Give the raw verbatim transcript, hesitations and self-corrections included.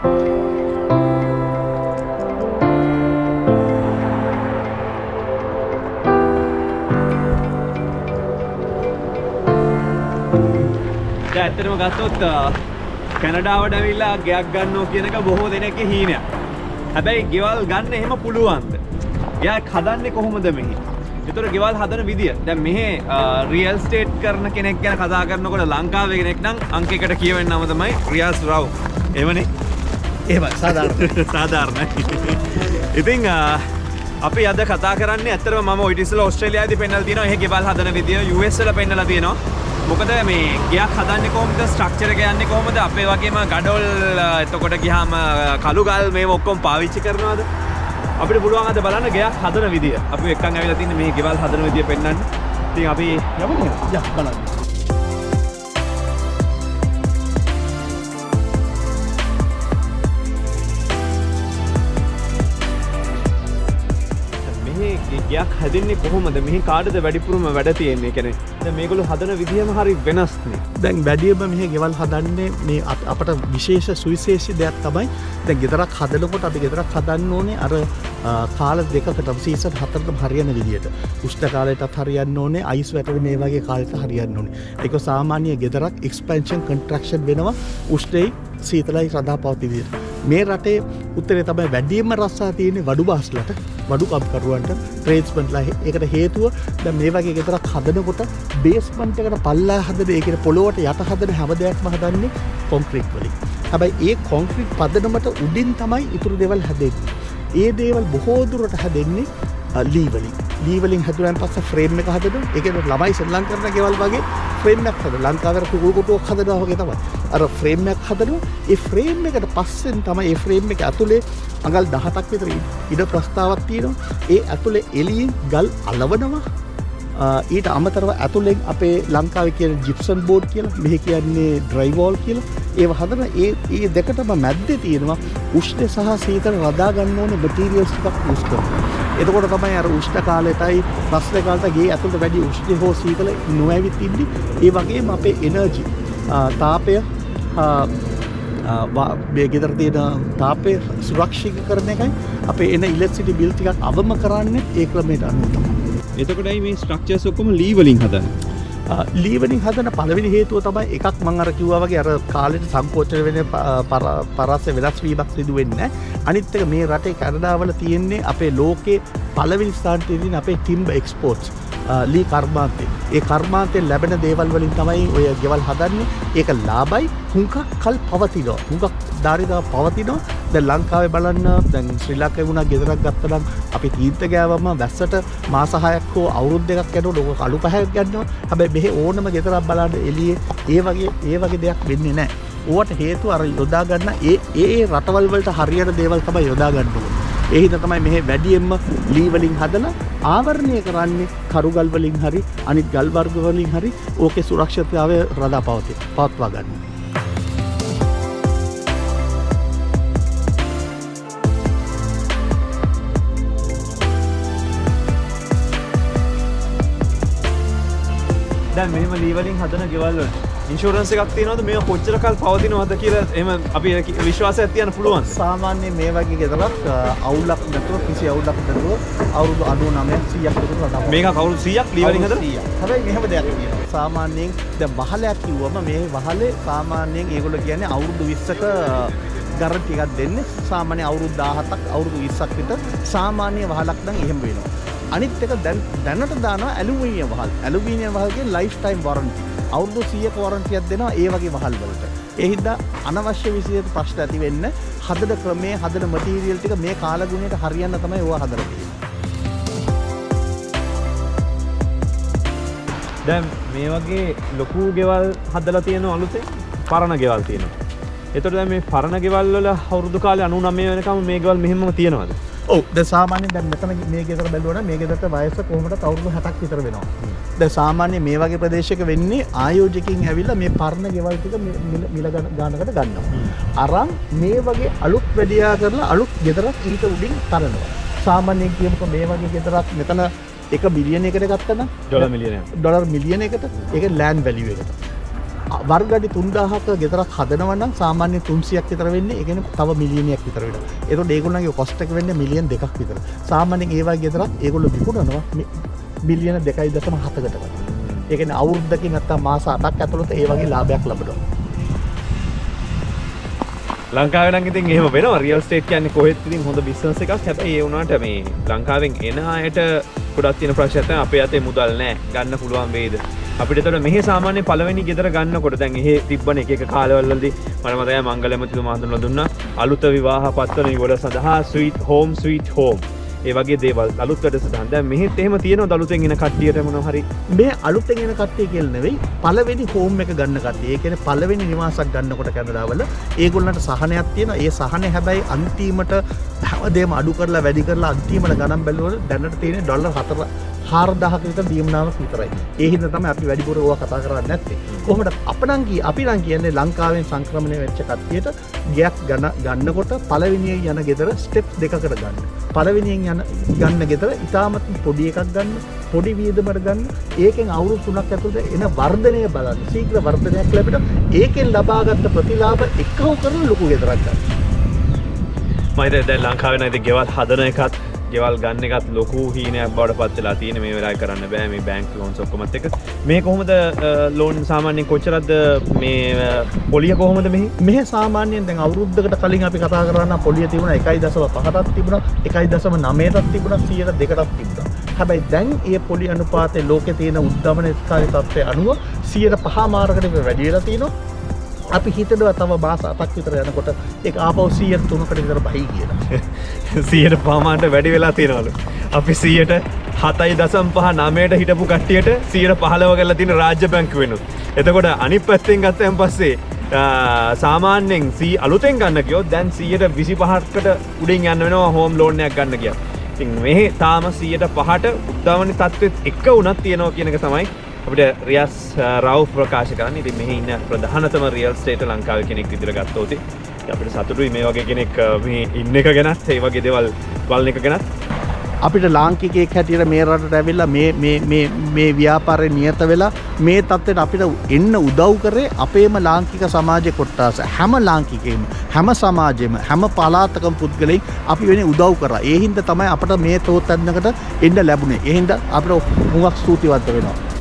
ඇත්තටම ගත්තොත් කැනඩාවට ඇවිල්ලා ගයක් ගන්නවා කියන එක බොහෝ දෙනෙක්ගේ හීනයක්. හැබැයි ගෙවල් ගන්න එහෙම පුළුවන්ද? ගයක් හදන්නේ කොහොමද මෙහි? ඒතර ගෙවල් හදන විදිය. දැන් මෙහි රියල් ස්ටේට් කරන කෙනෙක් ගැන කතා කරනකොට ලංකාවේ කෙනෙක් නම් අංක එකට කියවෙන්නම තමයි රියාස් රව්. එහෙමනේ. එහෙමයි සාධාරණයි. සාධාරණයි. ඉතින් අපි අද කතා කරන්නේ ඇත්තටම මම ඔය ඉතිසලා ඕස්ට්‍රේලියාවේදී පෙන්නලා තියෙනවා. එහෙ ගෙවල් හදන විදිය යූ එස් වල පෙන්නලා තියෙනවා. මොකද මේ ගයක් හදන්නේ කොහොමද ස්ට්‍රක්චර් එක යන්නේ කොහොමද අපේ වගේම ගඩොල් එතකොට ගියාම කළු ගල් මේව ඔක්කොම පාවිච්චි කරනවද අපිට පුළුවන් අද බලන්න ගයක් හදන විදිය අපි එක්කන් ඇවිල්ලා තින්නේ මේ ගෙවල් හදන විදිය පෙන්නන්න. ඉතින් අපි යමු නේද? යා බලන්න. ගයක් හදන්නේ කොහොමද? මෙහි කාටද වැඩිපුරම වැඩ තියෙන්නේ? කියන්නේ දැන් මේගොල්ලෝ හදන විදියම හරි වෙනස්නේ. දැන් වැඩිම මෙහි ගෙවල් හදන්නේ මේ අපට විශේෂ සුවිශේෂී දෙයක් තමයි දැන් ගෙදරක් හදනකොට අපි ගෙදරක් හදන්න ඕනේ අර කාල දෙකකට සීසන් හතරටම හරියන විදියට. උෂ්ණ කාලයටත් හරියන්න ඕනේ, අයිස් වැටෙන මේ වගේ කාලෙට හරියන්න ඕනේ. ඒක සාමාන්‍ය ගෙදරක් එක්ස්පැන්ෂන් කන්ට්‍රැක්ෂන් වෙනවා උෂ්ණයි සීතලයි රඳා පවතින විදියට. මේ රටේ උත්තරේ තමයි වැඩිම රස්සා තියෙන්නේ වඩු බාස්ලට, වඩු කම්කරුවන්ට, ට්‍රේඩ්ස්මන්ලා. ඒකට හේතුව දැන් මේ වගේ ගෙදරක් හදනකොට බේස්මන්ට් එකට පල්ලා හදන ඒ කියන්නේ පොළොවට යට හදන හැම දෙයක්ම හදන්නේ කොන්ක්‍රීට් වලින්. හැබැයි ඒ කොන්ක්‍රීට් පදනමට උඩින් තමයි ඉතුරු දේවල් හැදෙන්නේ. ඒ දේවල් බොහෝ දුරට හැදෙන්නේ ලී වලින්. ලී වලින් හැදුවාන් පස්සේ ෆ්‍රේම් එක හදනවා. ඒ කියන්නේ ළමයි සෙල්ලම් කරන ගෙවල් වගේ ෆ්‍රේම් එකක් හදනවා. ලංකාවේ කුකුල් කොටුවක් හදනවා වගේ තමයි. අර ෆ්‍රේම් එකක් හදනවා. ඒ ෆ්‍රේම් එකට පස්සෙන් තමයි ඒ ෆ්‍රේම් එක ඇතුලේ අඟල් දහසක් විතර ඉඩ ප්‍රස්තාවක් තියෙනවා. ඒ ඇතුලේ එළියෙන් ගල් අලවනවා. ඊට අමතරව ඇතුලෙන් අපේ ලංකාවේ කියන ජිප්සන් බෝඩ් කියලා, මෙහි කියන්නේ ඩ්‍රයි වෝල් කියලා. ඒව හදන ඒ ඒ දෙකටම මැද්දේ තියෙනවා උෂ්ණ සහ සීතල රදා ගන්න ඕනේ මැටීරියල්ස් ටිකක් යූස් කරනවා. එතකොට තමයි අර උෂ්ණ කාලෙටයි රස්නේ කාලට ගේ ඇතුළට වැඩි උෂ්ණ හෝ සීතල නොඇවිත් ඉන්නේ. ඒ වගේම අපේ එනර්ජි තාපය මේ ගෙදර තියෙන තාපය සුරක්ෂිත කරන එකයි අපේ එන ඉලෙක්ට්‍රිසිටි බිල් ටිකක් අවම කරන්නේ ඒ ක්‍රමයට අනුව තමයි. එතකොටයි මේ ස්ට්‍රක්චර්ස් ඔක්කොම ලී වලින් හදන්නේ. ලී වලින් හදන පළවෙනි හේතුව තමයි එකක් මම අර කිව්වා වගේ අර කාලෙට සංකෝචන වෙන පරාසය වෙනස් වීමක් සිදු වෙන්නේ නැහැ. අනිත් එක මේ රටේ කැනඩාවල තියෙන්නේ අපේ ලෝකේ පළවෙනි ස්ථානයේ තියෙන අපේ ටිම්බර් එක්ස්පෝර්ට්ස් ලී කර්මාන්තේ. ඒ කර්මාන්තයෙන් ලැබෙන දේවල් වලින් තමයි ඔය ගෙවල් හදන්නේ. ඒක ලාභයි හුඟක් කල් පවතිනවා. හුඟක් ධාරිතාව පවතිනවා. දැන් ලංකාවේ බලන්න දැන් ශ්‍රී ලංකාවේ වුණා ගෙදරක් ගත්තා නම් අපි තීන්ත ගෑවම වැස්සට මාස හයක් හෝ අවුරුදු දෙකක් යනකොට ඔක කළු පහයක් ගන්නවා. හැබැයි මෙහි ඕනම ගෙදරක් බලන්න එළියේ ඒ වගේ ඒ වගේ දෙයක් වෙන්නේ නැහැ. ඕවට හේතුව අර යොදා ගන්න ඒ ඒ රටවල් වලට හරියන දේවල් තමයි යොදා ගන්න ඕනේ. ඒ හින්දා තමයි මෙහි වැඩියෙන්ම ලී වලින් හදලා ආවරණය කරන්නේ කරුගල් වලින් හරි අනිත් ගල් වර්ග වලින් හරි ඕකේ සුරක්ෂිතතාවය රඳා පවතී පවත්වා ගන්න. දැන් මෙහෙම ලී වලින් හදන ගෙවල් වල ඉන්ෂුරන්ස් එකක් තියෙනවද? මේක කොච්චර කල් පවතිනවද කියලා එහෙම අපි විශ්වාසයක් තියන්න පුළුවන්. සාමාන්‍යයෙන් මේ වගේ ගෙදරක් අවුලක් නැතුව කිසි අවුලක් නැතුව අවුරුදු අනූනවයක් සීයක් විතර රඳා. මේක අවුරුදු සීයක් ලී වලින් හදලා සීයක්. හැබැයි මෙහෙම දෙයක් තියෙනවා. සාමාන්‍යයෙන් දැන් වහලයක් කිව්වම මේ වහලේ සාමාන්‍යයෙන් ඒගොල්ලෝ කියන්නේ අවුරුදු විස්සක ගාරන්ටි එකක් දෙන්නේ. සාමාන්‍ය අවුරුදු දහහක් අවුරුදු විස්සක් විතර සාමාන්‍ය වහලක් නම් එහෙම වෙනවා. අනිත් එක දැන් දැනට දානවා ඇලුමිනියම් වහල්. ඇලුමිනියම් වහල් කියන්නේ ලයිෆ් ටයිම් වොරන්ටි. අවුරුදු සීයක වොරන්ටියක් දෙනවා ඒ වගේ වහල් වලට. ඒ හින්දා අනවශ්‍ය විශේෂ ප්‍රශ්න ඇති වෙන්න හදන ක්‍රමයේ හදන මැටීරියල් ටික මේ කාලගුණයට හරියන්න තමයි ඒවා හදලා තියෙන්නේ. දැන් මේ වගේ ලොකු ගෙවල් හදලා තියෙන අලුතෙන් පරණ ගෙවල් තියෙනවා. එතකොට දැන් මේ පරණ ගෙවල් වල අවුරුදු කාලේ අනූනවය වෙනකම් මේ ගෙවල් මෙහෙමම තියෙනවද? ඔව් දැන් සාමාන්‍යයෙන් දැන් මෙතන මේ ගෙදර බැලුවා නම් මේ ගෙදරට වයස කොහොමද අවුරුදු හතක් විතර වෙනවා. දැන් සාමාන්‍ය මේ වගේ ප්‍රදේශයක වෙන්නේ ආයෝජකකින් ඇවිල්ලා මේ පරණ ගෙවල් ටික මිල ගානකට ගන්නවා. අරන් මේ වගේ අලුත් වැඩියා කරලා අලුත් ගෙදරක් ඊට උඩින් තරනවා. සාමාන්‍යයෙන් කියමුකෝ මේ වගේ ගෙදරක් මෙතන එක බිලියන එකකට ගත්තා නම් ඩොලර් මිලියනයක්. ඩොලර් මිලියන එකකට ඒක ලෑන්ඩ් වැලියු එකට. වර්ගඩි තුන්දාහක ගෙදරක් හදනවා නම් සාමාන්‍ය තුන්සියයක් විතර වෙන්නේ. ඒ කියන්නේ තව මිලියනයක් විතර වෙනවා. ඒතකොට ඒගොල්ලන්ගේ කොස්ට් එක වෙන්නේ මිලියන් දෙකක් විතර. සාමාන්‍යයෙන් ඒ වගේ ගෙදරක් ඒගොල්ලෝ විකුණනවා මිලියන දෙකයි දශම හතකට. ඒ කියන්නේ අවුරුද්දකින් නැත්තම් මාස අටක් ඇතුළත ඒ වගේ ලාභයක් ලබනවා. ලංකාවේ නම් ඉතින් එහෙම වෙනවා. රියල් ස්ටේට් කියන්නේ කොහෙත් ඉතින් හොඳ බිස්නස් එකක්. හැබැයි ඒ වුණාට මේ ලංකාවෙන් එන අයට ගොඩක් තියෙන ප්‍රශ්නයක් තමයි අපේ අතේ මුදල් නැහැ. ගන්න පුළුවන් වේද? අපිට එතකොට මෙහි සාමාන්‍ය පළවෙනි ගෙදර ගන්නකොට දැන් එහෙ තිබ්බන එක එක කාලවලදී මම මතකයි මංගලමතුමා හඳුන්වලා දුන්නා අලුත විවාහ පත්වන විවල සඳහා ස්වීට් හෝම් ස්වීට් හෝම් ඒ වගේ දේවල් අලුත් වැඩසටහන්. දැන් මෙහෙත් එහෙම තියෙනවද අලුතෙන් එන කට්ටියට මොනවා හරි? මේ අලුතෙන් එන කට්ටිය කියලා නෙවෙයි පළවෙනි හෝම් එක ගන්න කට්ටිය. ඒ කියන්නේ පළවෙනි නිවාසයක් ගන්නකොට කැනඩාවල ඒගොල්ලන්ට සහනයක් තියෙනවා. ඒ සහනේ හැබැයි අන්තිමට හැමදේම අඩු කරලා වැඩි කරලා අන්තිමට ගණන් බැලුවොත් දැනට තියෙන ඩොලර් හතර හාරදාහක විතර දීමනාවක් විතරයි. ඒ හින්දා තමයි අපි වැඩිපුර ඕවා කතා කරන්නේ නැත්තේ. කොහොමද අපනම් කී අපි නම් කියන්නේ ලංකාවෙන් සංක්‍රමණය වෙච්ච කට්ටියට ගයක් ගන්න ගන්නකොට පළවෙනියෙන් යන ගෙදර ස්ටෙප් දෙකකට ගන්න. පළවෙනියෙන් යන ගන්න ගෙදර ඉතාමත් පොඩි එකක් ගන්න, පොඩි වියදමකට ගන්න. ඒකෙන් අවුරුදු තුනක් ඇතුළත එන වර්ධනය බලන්න. ශීඝ්‍ර වර්ධනයක් ලැබෙන ඒකෙන් ලබාගත් ප්‍රතිලාභ එකව කරන ලොකු ගෙදරක් ගන්න. මම දැන් ලංකාවේ නම් ඉතින් ගෙවල් හදන එකත් ගෙවල් ගන්න එකත් ලොකු හීනයක් බවට පත් වෙලා තියෙන මේ වෙලාවේ කරන්න බෑ මේ බැංක් ලෝන්ස් ඔක්කොමත් එක්ක. මේ කොහොමද ලෝන් සාමාන්‍යයෙන් කොච්චරද මේ පොලිය කොහොමද මෙහි? මෙහි සාමාන්‍යයෙන් දැන් අවුරුද්දකට කලින් අපි කතා කරා නම් පොලිය තිබුණා එකයි දශම පහටක් තිබුණා එකයි දශම නවයටක් තිබුණා සියයට දෙකටක් තිබුණා. හැබැයි දැන් ඒ පොලි අනුපාතයේ ලෝකේ තියෙන උද්දමනකාරී තත්ත්වය අනුව සියයට පහ මාර්ගකට වැඩි වෙලා තියෙනවා. අපි හිතනවා තව මාස අටක් විතර යනකොට ඒක ආපහු සියයට තුනකට විතර බහයි කියලා. සියයට පහ මාට වැඩි වෙලා තියෙනවලු. අපි සියයට හතයි දශම පහ නවයට හිටපු කට්ටියට සියයට පහළොව කරලා තියෙන රාජ්‍ය බැංකුව වෙනුත්. එතකොට අනිත් පැත්තෙන් ගත්තන් පස්සේ සාමාන්‍යයෙන් සී අලුතෙන් ගන්න කියොත් දැන් සියයට විසි පහකට උඩින් යන්න වෙනවා හෝම් ලෝන් එකක් ගන්න කියනවා. ඉතින් මෙහි තාම සියයට පහට උද්දාමනි තත්ත්වෙත් එක උනක් තියෙනවා කියන එක තමයි අපිට රියස් රව් ප්‍රකාශ කරන්නේ. ඉතින් මෙහි ඉන්න ප්‍රධානතම රියල් ස්ටේට් ලංකාවේ කෙනෙක් විදිහට ගත්තොත් අපිට සතුටුයි මේ වගේ කෙනෙක් මේ ඉන්න එක ගැනත් ඒ වගේ දේවල් බලන එක ගැනත්. අපිට ලාංකිකයෙක් හැටියට මේ රටට ඇවිල්ලා මේ මේ මේ මේ ව්‍යාපාරේ නියත වෙලා මේ තත්ත්වයට අපිට එන්න උදව් කරේ අපේම ලාංකික සමාජයේ කොටස. හැම ලාංකිකයෙම හැම සමාජෙම හැම පළාතකම පුද්ගලෙක් අපි වෙන්නේ උදව් කරා. ඒ හින්දා තමයි අපිට මේ තෝතැන්නකට එන්න ලැබුණේ. ඒ හින්දා අපිට හුඟක් ස්තුතිවන්ත වෙනවා.